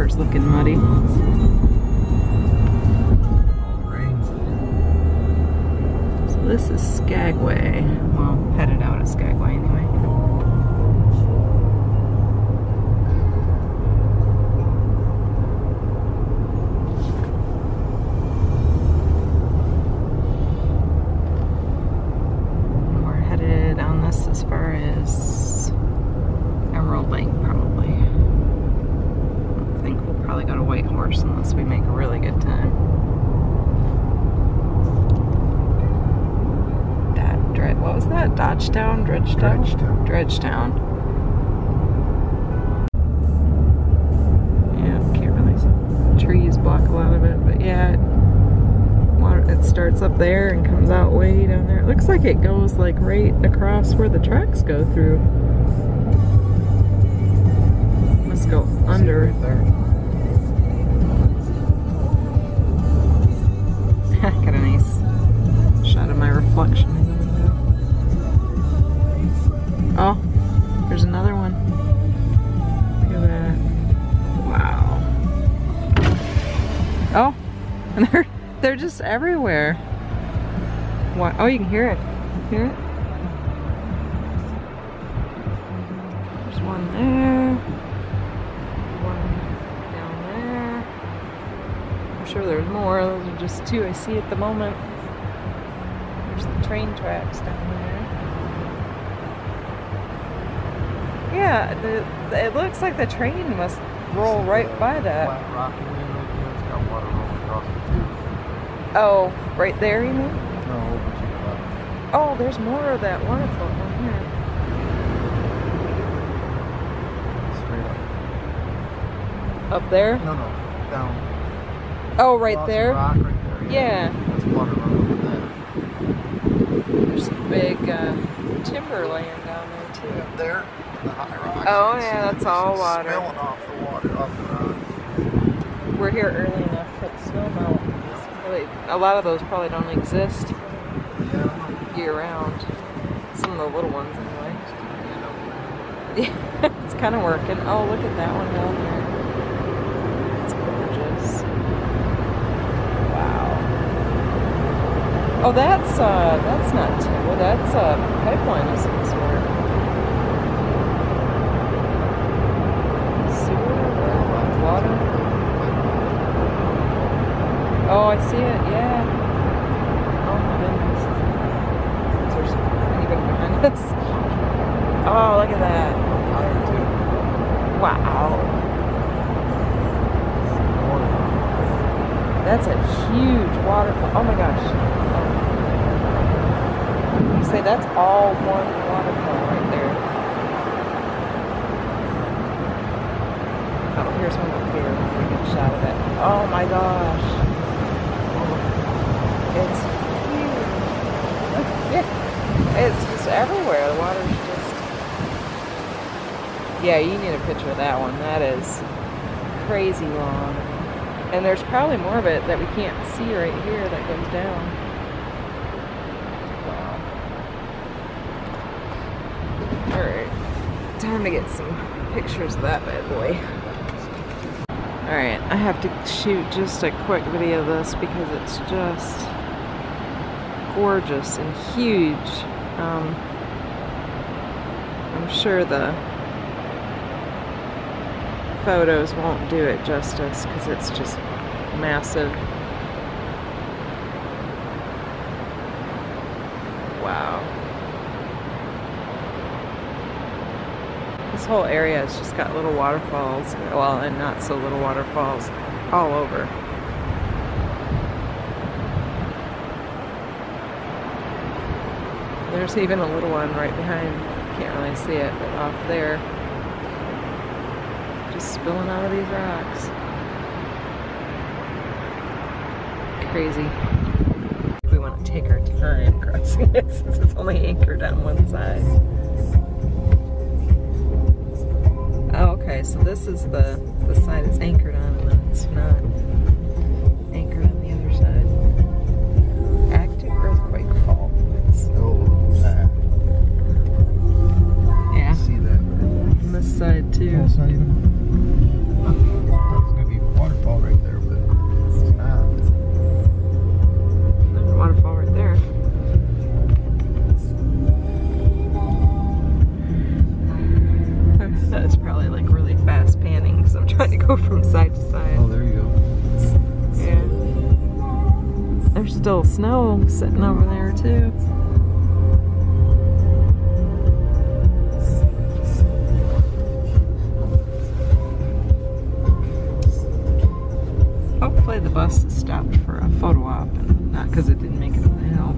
water's looking muddy. So this is Skagway. Well, headed out of Skagway anyway. We're headed on this as far as Emerald Lake, probably. I think we'll probably go to White Horse unless we make a really good time. What was that? Dodgetown? Dredgetown? Dredgetown. Yeah, can't really see. Trees block a lot of it, but yeah, it starts up there and comes out way down there. It looks like it goes like right across where the tracks go through. Must go under. Right there. Got a nice shot of my reflection. Oh, there's another one. Look at that. Wow. Oh, and they're just everywhere. What? Oh, you can hear it. Hear it? There's one there. One down there. I'm sure there's more. Those are just two I see at the moment. There's the train tracks down there. Yeah, it looks like the train must roll right by that. Flat rock in there right there. It's got water rolling across it too. Oh, right there you mean? No, over to the left. Oh, there's more of that waterfall down here. Straight up. Up there? No, down. Oh, right Glossy there? Rock right there. Yeah. That's water running over there. There's some big timberland down there too. Up there, the high rocks. Oh, you can yeah, see that's all it's water. Spilling off the water, off the rocks. We're here early enough for the snow melt. Really, a lot of those probably don't exist Yeah. year round. Some of the little ones anyway. Yeah, it's kind of working. Oh, look at that one down there. It's gorgeous. Wow. Oh, that's not timber. That's a pipeline of some sort. Sewer or water. Oh, I see it. Yeah. Oh my goodness. Is there anybody behind us? Oh, look at that. Wow. That's a huge waterfall. Oh my gosh. You say that's all one waterfall right there. Oh, here's one up here. We get a shot of it. Oh my gosh. It's huge. Yeah. It's just everywhere. The water's just... Yeah, you need a picture of that one. That is crazy long. And there's probably more of it that we can't see right here that goes down. Wow. Alright. Time to get some pictures of that bad boy. Alright, I have to shoot just a quick video of this because it's just gorgeous and huge. I'm sure the photos won't do it justice because it's just massive. Wow. This whole area has just got little waterfalls, well, and not so little waterfalls all over. There's even a little one right behind, can't really see it, but off there. Just spilling out of these rocks. Crazy. We want to take our time crossing it since it's only anchored on one side. Oh, okay, so this is the side it's anchored on, and then it's not anchored on the other side. Active earthquake fault. Yeah. See that? On this side too. That's good. still snow sitting over there too. Hopefully the bus is stopped for a photo op and not because it didn't make it up the hill.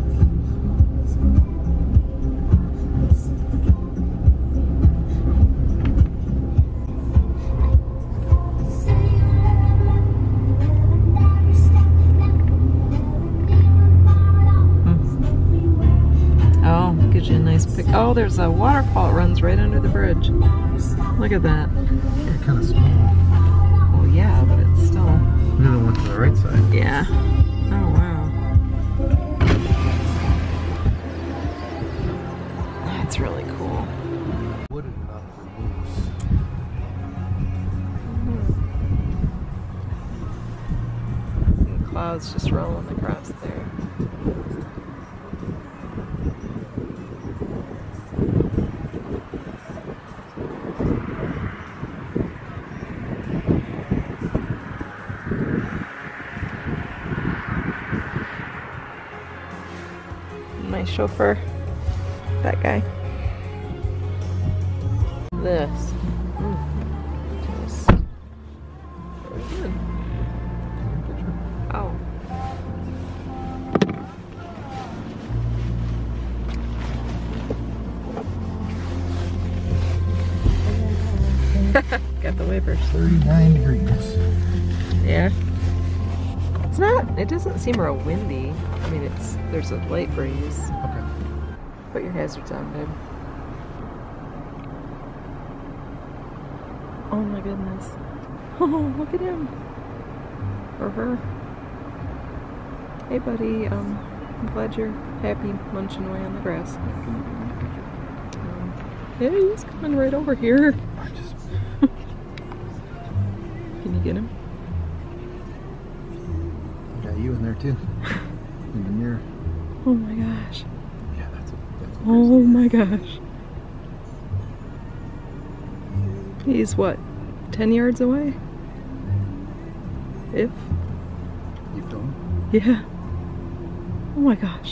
Oh, gives you a nice pic. Oh, there's a waterfall that runs right under the bridge. Look at that. They're kind of small. Well, yeah, but it's still. The other one to the right side. Yeah. Oh, wow. That's really cool. Wooded enough for moose. And clouds just rolling across there. My chauffeur, that guy. This. Just very good. Oh. Got the wipers. 39 degrees. Yeah. It's not, it doesn't seem real windy. I mean, there's a light breeze. Okay. Put your hazards on, babe. Oh my goodness. Oh, look at him. Or her. Hey buddy, I'm glad you're happy munching away on the grass. Yeah, he's coming right over here. Can you get him? Got you in there too. In the mirror. Oh my gosh. Yeah, that's a Oh my gosh. He's what, 10 yards away? If? You don't? Yeah. Oh my gosh.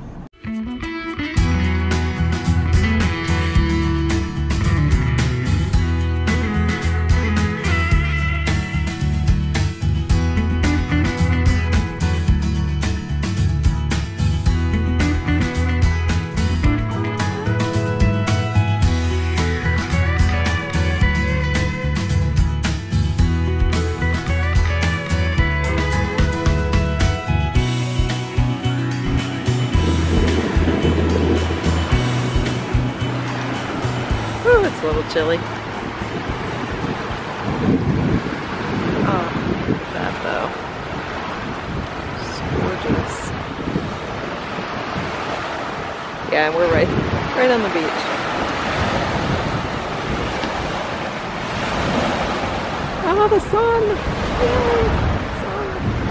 Ooh, it's a little chilly. Oh, look at that though. It's gorgeous. Yeah, and we're right on the beach. Oh, the sun! Yay! Sun.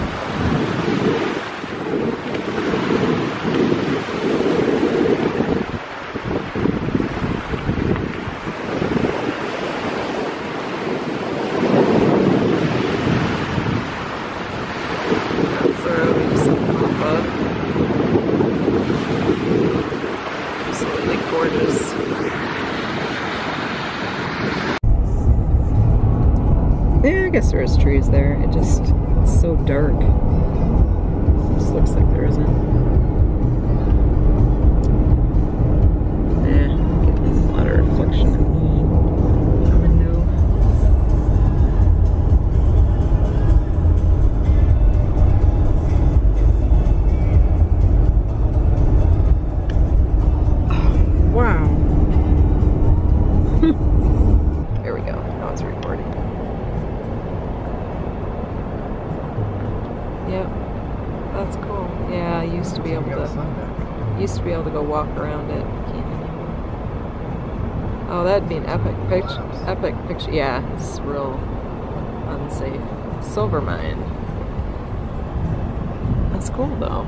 That's the road we just come off of. Absolutely gorgeous. Yeah, I guess there is trees there. It's so dark. It just looks like there isn't. Yeah, getting a lot of reflection in the window. Wow. There we go. Now it's recording. Yep. That's cool. Yeah, I used to be able to go walk around it. Can't anymore. Oh, that'd be an epic picture. Epic picture. Yeah, it's real unsafe. Silver mine. That's cool though.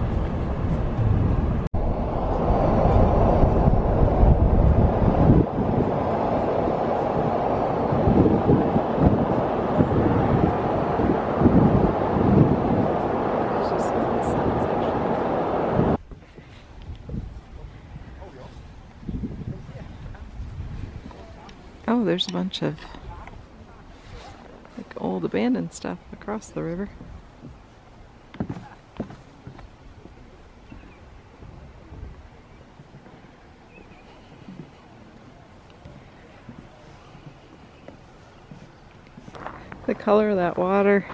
It's just sun's there's a bunch of like old abandoned stuff across the river. The color of that water.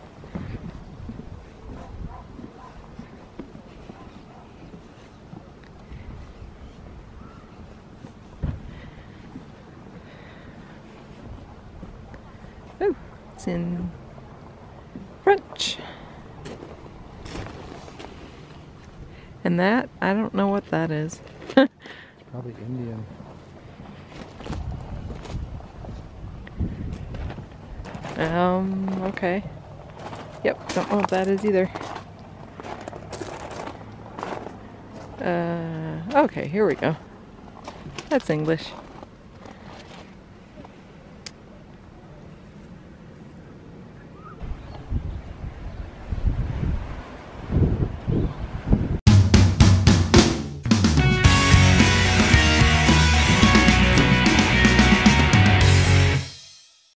Oh, it's in French. And that, I don't know what that is. Probably Indian. Okay. Yep, don't know what that is either. Okay, here we go. That's English.